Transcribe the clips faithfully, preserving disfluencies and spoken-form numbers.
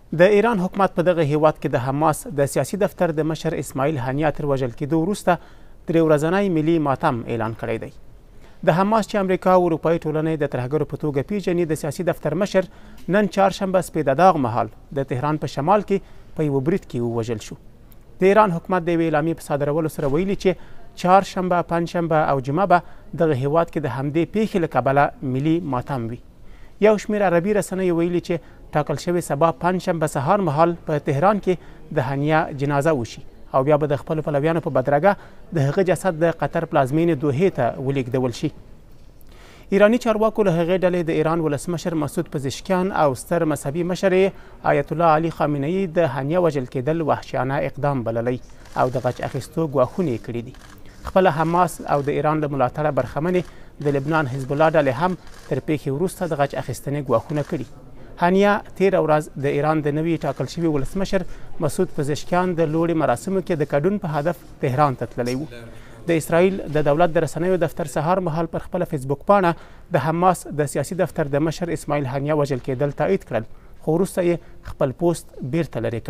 د ایران حکومت په دغه هیواد کې د حماس د سیاسي دفتر د مشر اسماعیل هنیه تر وژل کېدو وروسته درې ورځنی ملي ماتم اعلان کړی دی. د حماس چې امریکا او اروپایي ټولنې د ترهګرو په توګه پیژني د سیاسي دفتر مشر نن چهارشنبه سپېده داغ مهال د تهران په شمال کې په یوه برید کې ووژل شو. د ایران حکومت د یوې اعلامیې په صادرولو سره ویلي چې چهارشنبه، پنجشنبه او جمعه به دغه هیواد کې د همدې پیښې له کبله ملي ماتم وي. یو شمېر عربي رسنیو ویلي چې ټاکل شوې سبا پنجشنبه سهار مهال په تهران کې د هنیه جنازه وشي او بیا به د خپلو پلویانو په بدرګه د هغه جسد د قطر پلازمینې دوحې ته ولیږدول شي. ایراني چارواکو له هغې ډلې د ایران ولسمشر مسعود پزشکیان او ستر مذهبي مشر آیت الله علي خامنه‌ای د هنیه وژل کېدل وحشیانه اقدام بللی او د غچ اخیستو ګواښونه یې کړي دي. خپله حماس او د ایران له ملاتړه برخمنې د لبنان حزب الله ډلې هم تر پیښې وروسته د غچ اخیستنې ګواښونه کړي. هنیه تېره ورځ د ایران د نوي ټاکل شوي ولسمشر مسعود پزشکیان د لوړې مراسمو کې د ګډون په هدف تهران ته تللی و. د اسرائیل د دولت د رسنیو دفتر سهار مهال پر خپله فیسبوک پاڼه د حماس د سیاسي دفتر د مشر اسماعیل هنیه وژل کېدل تایید کړل، خو وروسته یې خپل پوسټ بیرته لرې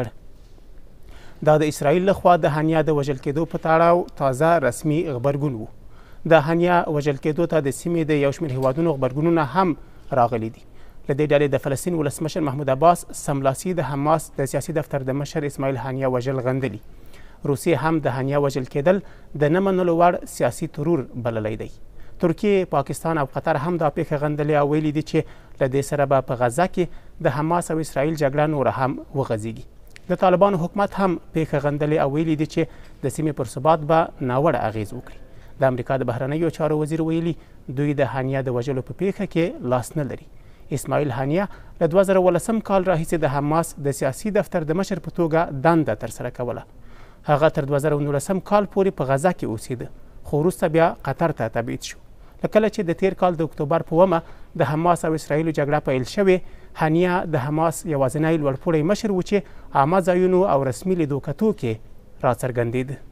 کړ. دا د اسرائیل لخوا د هنیه د وژل کېدو په تړاو تازه رسمي غبرګون و. د هنیه وژل کېدو ته د سیمې د یو شمېر هیوادونو غبرګونونه هم راغلي دي. له دې ډلې د فلسطین ولسمشر محمود عباس سملاسي د حماس د سیاسي دفتر د مشر اسماعیل هنیه وژل غندلي. روسیې هم د هنیه وژل کېدل د نه منلو وړ سیاسي ترور بللی دی. ترکیې، پاکستان او قطر هم دا پیښه غندلې او ویلي دي چې له دې سره به په غزه کې د حماس او اسرائیل جګړه نوره هم وغځېږي. د طالبانو حکومت هم پیښه غندلې او ویلي دي چې د سیمې پر ثبات به ناوړه اغیز وکړي. د امریکا د بهرنیو چارو وزیر ویلي دوی د هنیه د وژلو په پیښه کې لاس نه لري. اسماعیل هنیه له دوه زره ولسم کال راهیسې د حماس د سیاسي دفتر د مشر په توګه دنده ترسره کوله. هغه تر دوه زره نولسم کال پورې په غزه کې اوسېده، خو وروسته بیا قطر ته تبعید شو. له کله چې د تیر کال د اکتوبر په اومه د حماس او اسرائیلو جګړه پیل شوې، هنیه د حماس یوازینی لوړپوړی مشر و چې عامه ځایونو او رسمي لیدو کتو کې راڅرګندېده.